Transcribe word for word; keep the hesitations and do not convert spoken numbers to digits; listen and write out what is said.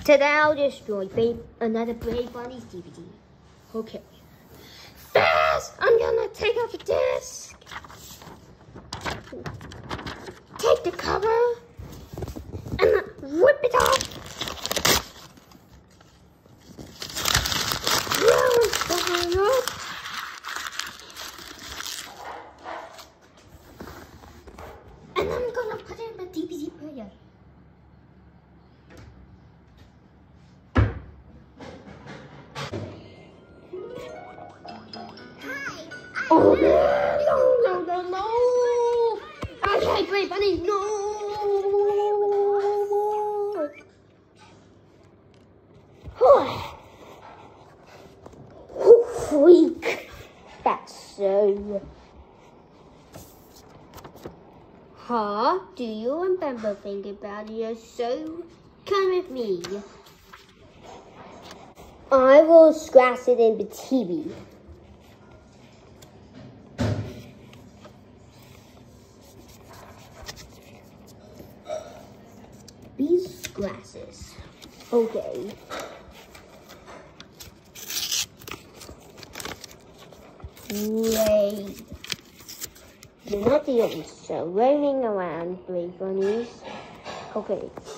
Today I'll destroy Babe, another Brave Bunnies D V D. Okay. First, I'm gonna take out the disc. Take the cover and rip it off. Roll it up. And I'm gonna put it in the D V D player. Oh no, no, no, no! I hate Brave Bunnies, no! Freak! That's so. Huh? Do you remember thinking about your show? Come with me. I will scratch it in the T V. These glasses. Okay. Wait. You're not the only show roaming around, Brave Bunnies. Okay.